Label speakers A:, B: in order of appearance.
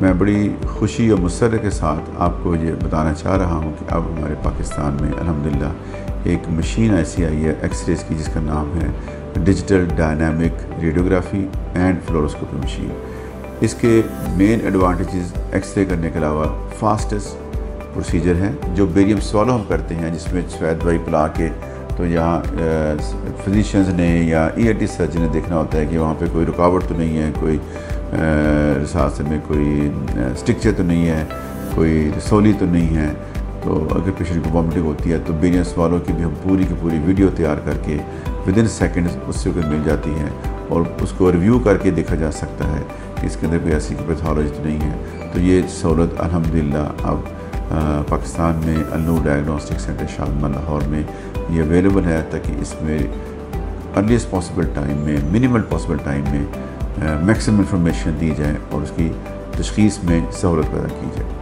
A: मैं बड़ी खुशी और मुसर्रत के साथ आपको ये बताना चाह रहा हूँ कि अब हमारे पाकिस्तान में अल्हम्दुलिल्लाह एक मशीन ऐसी आई है एक्सरेज़ की, जिसका नाम है digital dynamic radiography and fluoroscopy machine. इसके मेन एडवांटेजेस एक्सरे करने के अलावा फास्टेस्ट प्रोसीजर है। जो बेरियम स्वैलो हम करते हैं, जिसमें सफ़ेद दवाई पिला के, तो यहाँ फिजिशियंस ने या ENT सर्जन ने देखना होता है कि वहाँ पे कोई रुकावट तो नहीं है, कोई रिसास में कोई स्टिक्चर तो नहीं है, कोई रसोली तो नहीं है। तो अगर पेशेंट को वॉमिटिंग होती है तो बेरियम स्वैलो की भी हम पूरी की पूरी वीडियो तैयार करके विदिन सेकेंड्स उससे मिल जाती है और उसको रिव्यू करके देखा जा सकता है कि इसके अंदर कोई ऐसी पैथोलॉजी तो नहीं है। तो ये सहूलत अल्हम्दुलिल्लाह अब पाकिस्तान में अल-नूर डायग्नोस्टिक सेंटर शादमल लाहौर में ये अवेलेबल है, ताकि इसमें अर्लीस्ट पॉसिबल टाइम में, मिनिमल पॉसिबल टाइम में मैक्सिमम इंफॉर्मेशन दी जाए और उसकी तशख़ीस में सहूलत पैदा की जाए।